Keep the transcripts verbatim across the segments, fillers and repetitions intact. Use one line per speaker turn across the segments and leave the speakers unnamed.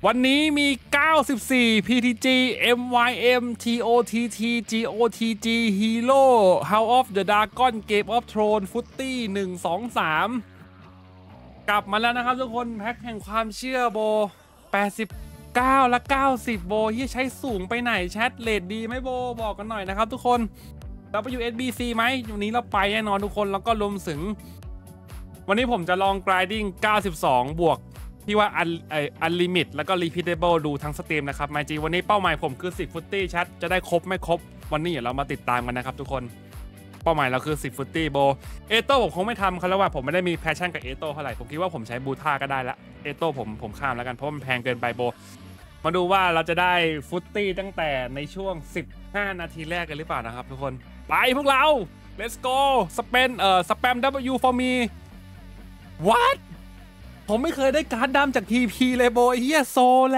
วันนี้มี เก้าสิบสี่ พี ที จี เอ็ม วาย เอ็ม ที โอ ที ที จี โอ ที จี Hero House of the Dragon Game of Thrones Footy หนึ่ง สอง สามกลับมาแล้วนะครับทุกคนแพ็คแห่งความเชื่อโบแปดสิบเก้าและเก้าสิบโบที่ใช้สูงไปไหนแชทเลดดีไหมโบบอกกันหน่อยนะครับทุกคน ดับเบิลยู เอส บี ซี ไหมวันนี้เราไปแน่นอนทุกคนแล้วก็รวมถึงวันนี้ผมจะลอง grinding เก้าสิบสองบวกที่ว่า un ไอ unlimit แล้วก็ repeatable ดูทั้งสตรีมนะครับไมจีวันนี้เป้าหมายผมคือสิบฟุตตี้แชทจะได้ครบไม่ครบวันนี้เดี๋ยวเรามาติดตามกันนะครับทุกคนเป้าหมายเราคือสิบฟุตตี้โบเอโต้ผมคงไม่ทำเขาแล้วว่าผมไม่ได้มีแพชชั่นกับเอโต้เท่าไหร่ผมคิดว่าผมใช้บูท่าก็ได้ละเอโต้ผมผมข้ามแล้วกันเพราะมันแพงเกินไปโบมาดูว่าเราจะได้ฟุตตี้ตั้งแต่ในช่วงสิบห้านาทีแรกกันหรือเปล่านะครับทุกคนไปพวกเรา let's go spam เอ่อ spam W for me what ผมไม่เคยได้การ์ดดำจาก ที พี เลยโบเฮียโซแล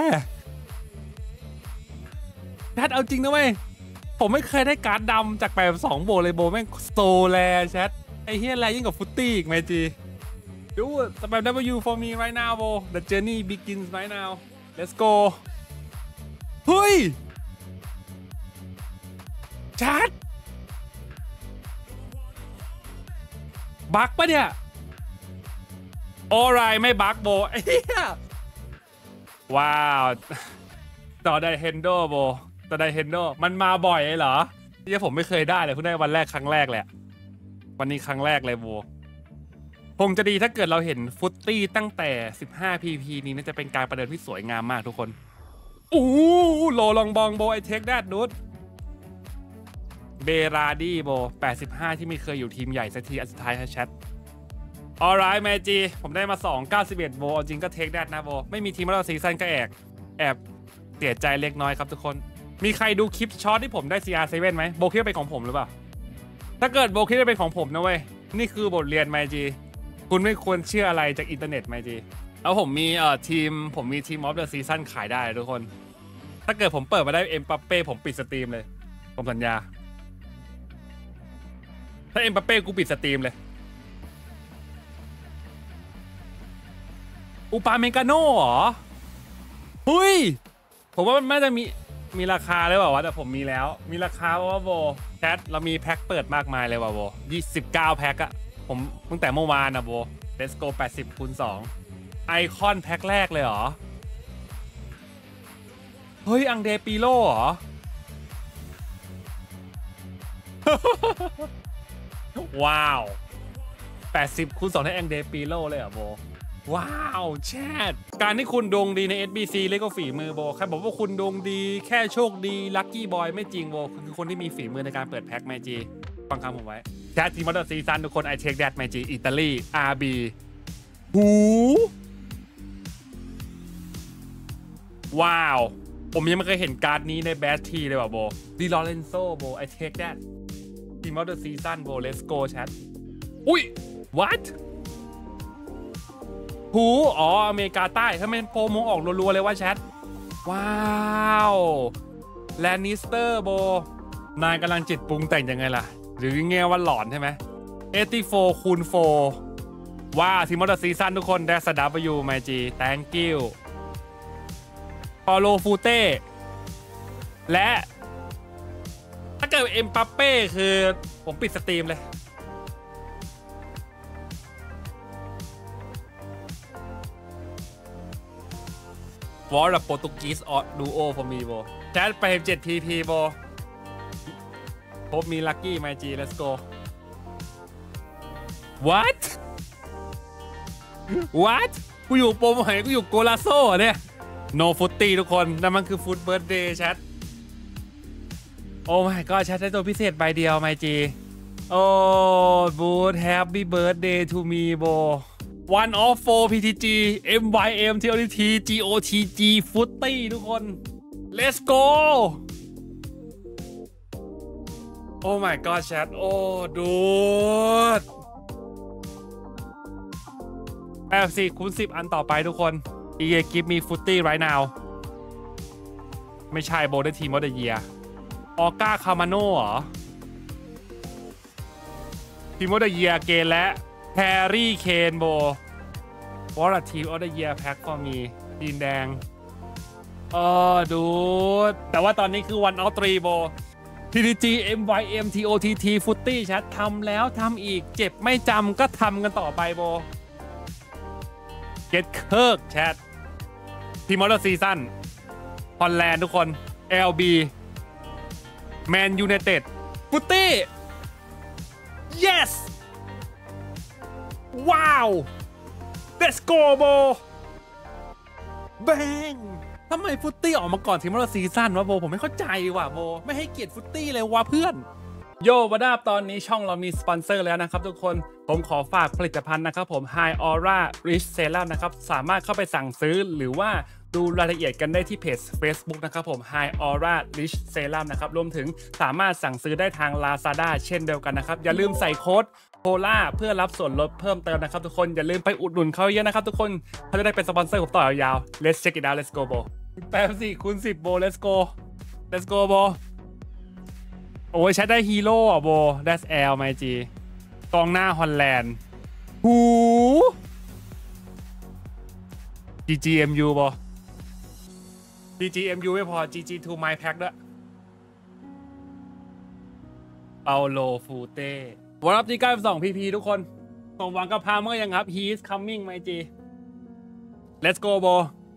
แชทเอาจริงนะเว้ยผมไม่เคยได้การ์ดดำจากแปดสองโบเลยโบแม่งโซแลแชทไอเฮียแลยิ่งกับฟุตตี้อีกไหมจีดู spam W for me right now โบ the journey begins right now let's go เฮ้ยแชทบั๊กปะเนี่ยโอไรไม่บั๊กโบไอ้เหี้ยว้าวต่อไดเฮนโดโบต่อไดเฮนโดมันมาบ่อยเลยเหรอที่ผมไม่เคยได้เลยเพิ่งได้วันแรกครั้งแรกแหละวันนี้ครั้งแรกเลยโบคงจะดีถ้าเกิดเราเห็นฟุตตี้ตั้งแต่สิบห้า พี พี นี้น่าจะเป็นการประเดิมที่สวยงามมากทุกคนอู้โลลองบองโบไอเทคแดดนูดเบราดี้โบแปดสิบห้าที่ไม่เคยอยู่ทีมใหญ่สักทีอันสุดท้ายแชทออไรแมจีผมได้มาสอง เก้าสิบเอ็ดโบจริงก็เทคแดดนะโบไม่มีทีมเราซีซั่นก็แอบแอบเสียใจเล็กน้อยครับทุกคนมีใครดูคลิปช็อตที่ผมได้ ซี อาร์ เซเว่น ไหมโบคิดว่าเป็นของผมหรือเปล่าถ้าเกิดโบคิดว่าเป็นของผมนะเว้ยนี่คือบทเรียนแมจีคุณไม่ควรเชื่ออะไรจากอินเทอร์เน็ตแมจีแล้วผมมีเอ่อทีมผมมีทีมออฟเดอะซีซั่นขายได้ทุกคนถ้าเกิดผมเปิดมาได้เอ็มบัปเป้ผมปิดสตรีมเลยผมสัญญาถ้าเอ็มบัปเป้กูปิดสตรีมเลยอุปาเมกาโน่เหรอเฮ้ยผมว่ามันน่าจะมีมีราคาเลยว่าวะแต่ผมมีแล้วมีราคาว่าโบแชทเรามีแพ็คเปิดมากมายเลยว่ะโบยี่สิบเก้าแพ็คอะผมตั้งแต่เมื่อวานนะโบ Let's go แปดสิบคูณสองไอคอนแพ็คแรกเลยเหรอเฮ้ยอังเดปิโลเหรอ ว้าวแปดสิบคูณสองได้อังเดปิโลเลยเหรอโบว้าวแชทการที่คุณดวงดีใน เอส บี ซี เรียกว่าฝีมือโบใครบอกว่าคุณดวงดีแค่โชคดีลัคกี้บอยไม่จริงโบคือคนที่มีฝีมือในการเปิดแพ็คแมจีฟังคำผมไว้แชททีมอเตอร์ซีซันทุกคนไอเทคแดดแมจีอิตาลี อาร์ บี หูว้าวผมยังไม่เคยเห็นการ์ดนี้ในแบททีเลยว่ะโบดิลอเรนโซโบไอเทคแดดทีมอเตอร์ซีซันโบเลสโกแชทอุ้ย whatหูอ๋ออเมริกาใต้ถ้าเป็นโปรโมออกรัวๆเลยว่าแชทว้าวแลนนิสเตอร์โบนายกำลังจิตปรุงแต่งยังไงล่ะหรือแง่ว่าหลอนใช่ไหมเอติโฟคูณโฟว้าทีมอเตอร์ซีซั่นทุกคนได้สดับไปอยู่ไมจีแตงกิ้วปอโลฟูเต้และถ้าเกิดเอ็มปัปเป้คือผมปิดสตรีมเลยวอร์โปรตุกีสออดูโอผมมีโบแชทไปเจ็ด พี พี โบผมมีลัคกี้ไมจี let's go what what กูอยู่โปรโมทกูอยู่โกลาโซ่เนี่ย no footy ทุกคนนั่นมันคือฟุตเบิร์ดเดย์แชทโอ้ my god แชทได้ตัวพิเศษใบเดียวไมจีโอ้บูธ happy birthday to me โบone of four พี ที จี เอ็ม วาย เอ็ม ที โอ ที ที จี โอ ที จี Footy ทุกคน let's go โอ้ my god แชทโอ้ดูดแปดสิบคูณสิบอันต่อไปทุกคน อี เอ give me Footy right now ไม่ใช่โบได้ทีมออฟเดอะเยียร์ออก้าคามาโน่เหรอทีมออฟเดอะเยียร์เกนและแฮร์รี่เคนโบวอร์ทีมออฟเดอะเยียร์แพ็คก็มีดีนแดงเออดูแต่ว่าตอนนี้คือ one of three โบ ที ที จี เอ็ม วาย เอ็ม ที โอ ที ที Footy แชททำแล้วทำอีกเจ็บไม่จำก็ทำกันต่อไปโบ Get Kirk แชททีมอเตอร์ซีซั่นฮอลแลนด์ทุกคน แอล บี Man United Footy yes ว้าว let's go โบแบงทำไมฟุตตี้ออกมาก่อนทีมเราซีซั่นวะโบผมไม่เข้าใจว่ะโบไม่ให้เกียรติฟุตตี้เลยวะเพื่อนโยบดาบตอนนี้ช่องเรามีสปอนเซอร์แล้วนะครับทุกคนผมขอฝากผลิตภัณฑ์นะครับผม High Aura Rich Serum นะครับสามารถเข้าไปสั่งซื้อหรือว่าดูรายละเอียดกันได้ที่เพจ Facebook นะครับผม High Aura Rich Serum นะครับรวมถึงสามารถสั่งซื้อได้ทาง Lazada เช่นเดียวกันนะครับอย่าลืมใส่โค้ดโพล่าเพื่อรับส่วนลดเพิ่มเติมนะครับทุกคนอย่าลืมไปอุดหนุนเขาเยอะนะครับทุกคนเขาจะได้เป็นสปอนเซอร์ผมต่อยาวๆ Let's check it out Let's go bro แปดสี่คูณสิบโบ let's go let's go โบโอ้ยใช้ได้ฮีโร่อ่ะโบ that's L ไมจีกองหน้าฮอลแลนด์หู จี จี เอ็ม ยู โบ จี จี เอ็ม ยู ไม่พอ จี จี ทู My Pack ด้วยเปาโลฟูเต้วันรับจีเก้าสิบสอง พี พี ทุกคนส่งหวังกับพาเมื่อยังครับ he is coming ไมจี let's go โบ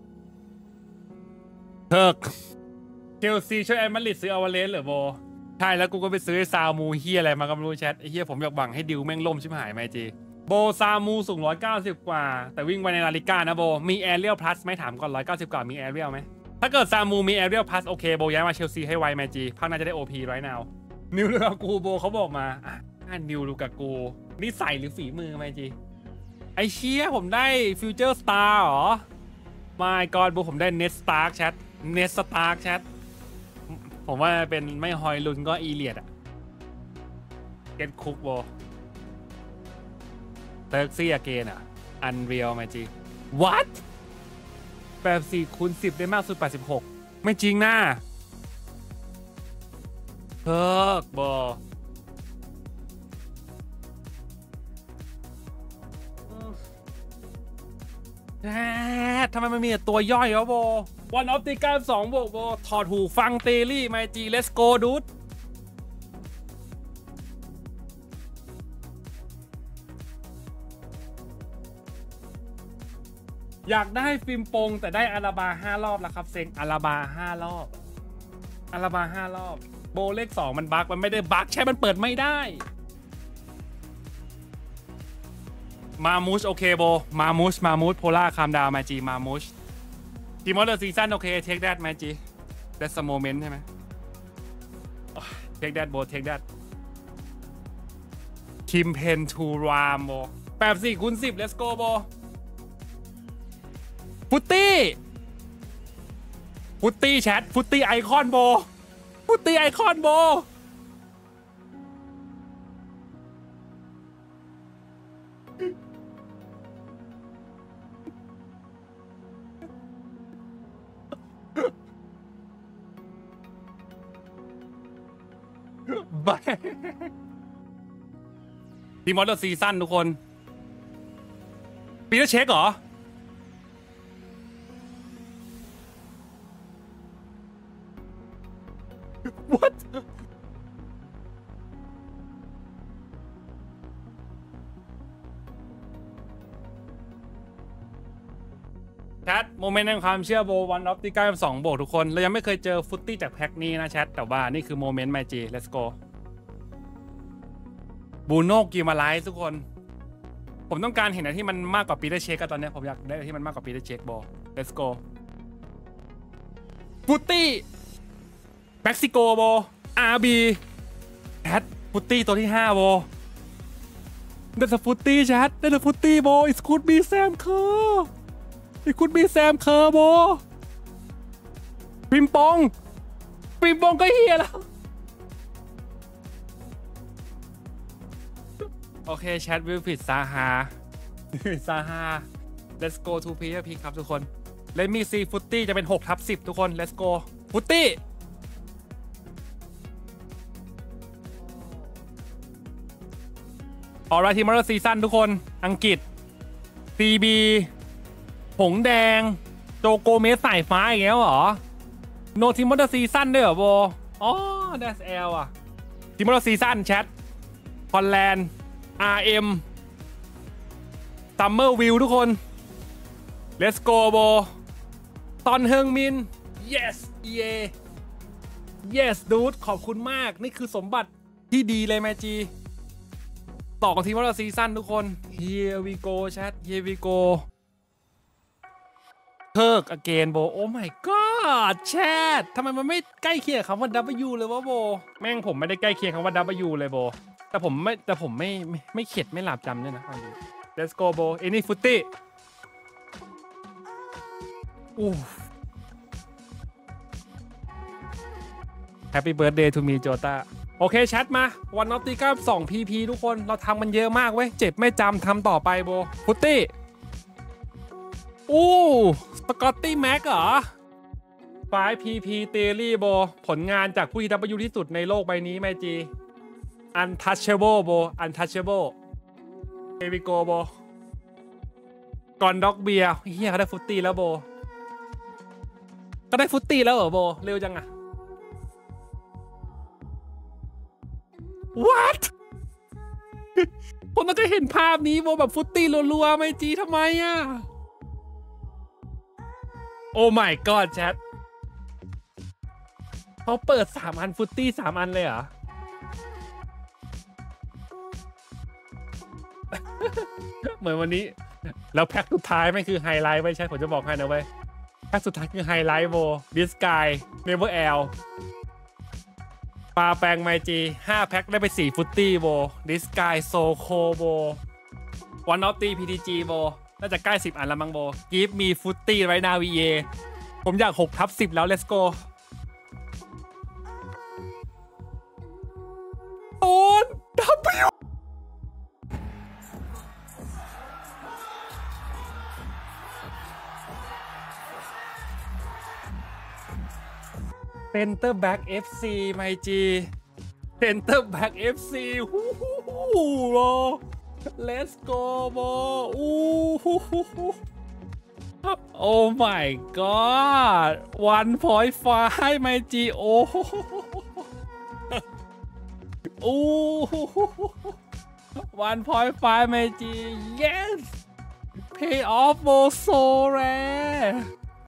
เทิร์กเชลซีช่วยแอมมาริดซื้ออวาเลนเหรอโบใช่แล้วกูก็ไปซื้อซามูเฮียอะไรมาก็ไม่รู้แชทไอ้เฮียผมอยากบังให้ดิวแม่งล่มชิบหายไหมจีโบซามูสูงหนึ่งร้อยเก้าสิบกว่าแต่วิ่งไปในลาลิก้านะโบมีแอเรียลพลัสไหมถามก่อนหนึ่งร้อยเก้าสิบกว่ามีแอเรียลไหมถ้าเกิดซามูมีแอเรียลพลัสโอเคโบย้ายมาเชลซีให้ไวแมจีพักน่าจะได้ โอ พี ไรท์นาวนิวลูกากูโบเขาบอกมาอ่ะนิวลูกากูนี่ใส่หรือฝีมือแมจีไอเชี่ยผมได้ฟิวเจอร์สตาร์หรอไม่ก่อนโบผมได้เนสสตาร์แชทเนสสตาร์แชทผมว่าเป็นไม่ฮอยลุนก็อีเลียดอะเก็ตคุกโบเติร์กซี่อเกนอะอันเรียลไหมจี what แปดสี่คูณสิบได้มากสุดแปดสิบหกไม่จริงนะเติร์กโบแหมทำไมมันมีแต่ตัวย่อยวะโบวันออฟติก้าสองบวกโบถอดหูฟังเตลี่ไมจี let's go dude อยากได้ฟิล์มปงแต่ได้อาราบาห้ารอบแล้วครับเซ็งอาราบาห้ารอบอาราบาห้ารอบโบเลขสองมันบั๊กมันไม่ได้บั๊กใช่มันเปิดไม่ได้มามูชโอเคโบมามูชมามูชโพล่าคามดาวมาจีมามูชทีมอเตอร์ซีซั่นโอเคเทคแดดมาจี that's a moment ใช่ไหมเทคแดดโบเทคแดดคิมเพนทูรามโบแปดสี่คูณสิบ let's go โบฟุตตี้ฟุตตี้แชทฟุตตี้ไอคอนโบฟุตตี้ไอคอนโบบายทีมอเตอร์ซีซั่นทุกคนปีเตอร์เช็คเหรอwhat แชทโมเมนต์แห่งความเชื่อโบวันออฟที่เก้าสิบสองโบทุกคนเรายังไม่เคยเจอฟุตตี้จากแพ็คนี้นะแชทแต่ว่านี่คือโมเมนต์ไมจี let's go บูโน่กิมาไลท์ทุกคนผมต้องการเห็นอะไรที่มันมากกว่าปีเตอร์เช็คกันตอนนี้ผมอยากได้อะไรที่มันมากกว่าปีเตอร์เช็คโบ let's go ฟุตตี้เม็กซิโกโบ อาร์ บี แชทฟุตตี้ตัวที่ห้าโบได้สฟุตตี้แชทได้สฟุตตี้โบ it could be Sam Kerr it could be Sam Kerrโบปิมปองปิมปองก็เฮียแล้วโอเคแชทวิลผิดซาฮาซาฮา let's go to player pick ครับทุกคน let me see ฟุตตี้จะเป็นหกทับสิบทุกคน let's go ฟุตตี้ออราทีมอเตอร์ซีซั่นทุกคนอังกฤษ ซี บี ผงแดงโจโกเมสสายฟ้าอีกแล้วเหรอโนทิมอเตอร์ซีซั่นด้วยเหรอโบอ๋อ ดี เอส แอล อ่ะทิมอเตอร์ซีซั่นแชทคอนแลนด์ อาร์ เอ็ม ซัมเมอร์วิวทุกคน let's go โบตอนเฮิงมิน yes yeah yes dude ขอบคุณมากนี่คือสมบัติที่ดีเลยแมจีต่อกันทีมอเตอร์ซีซั่นทุกคน here we go chat here we goเพิก again โบโอ้ my god แชททำไมมันไม่ใกล้เคียงคำว่า W เลยวะโบแม่งผมไม่ได้ใกล้เคียงคำว่า W เลยโบแต่ผมไม่แต่ผมไม่ไม่ไม่เข็ดไม่หลับจำด้วยนะ let's go โบเอนี่ฟุตตี้อู้ Happy birthday to me โจต้าโอเคแชทมาวันนอตตี้ก็สอง พี พี ทุกคนเราทำมันเยอะมากเว้ยเจ็บไม่จำทำต่อไปโบฟุตตี้อู้สกอตตี้แม็กเหรอไฟ พี พี Theory โบผลงานจากผู้ที่ W ที่สุดในโลกใบนี้แมจี Untouchable โบ Untouchable Here we go โบก่อนด็อกเบียร์เฮียเขาได้ฟุตตี้แล้วโบก็ได้ฟุตตี้แล้วเหรอโบเร็วจังอะ What ผมต้องจะเห็นภาพนี้โบแบบฟุตตี้รัวๆไม่จีทำไมอะโอ้ my god แชทเขาเปิดสามอันฟุตตี้สามอันเลยเหรอ เหมือนวันนี้แล้วแพ็คสุดท้ายไม่คือไฮไลท์ไว้ใช่ผมจะบอกให้นะเว้ยแพ็คสุดท้ายคือไฮไลท์โบดิสกายเนเวอร์แอลปลาแปลงไมจีห้าแพ็คได้ไปสี่ฟุตตี้โบดิสกายโซโคโบวันออฟตีพีทีจีโบน่าจะใกล้สิบอันแล้วมั้งโบกิฟมีฟุตตี้ไรนาวีเอผมอยากหกทับสิบแล้ว let's go โอน W Center Back เอฟ ซี ไมจี Center Back เอฟ ซี ฮู้ฮู้ฮู้โบ let's go โบอู้ฮู้ฮู้ฮู้ oh my god หนึ่งจุดห้า ไมจีโอ้โอ้หนึ่งจุดห้า ไมจี yes pay off โบ so rare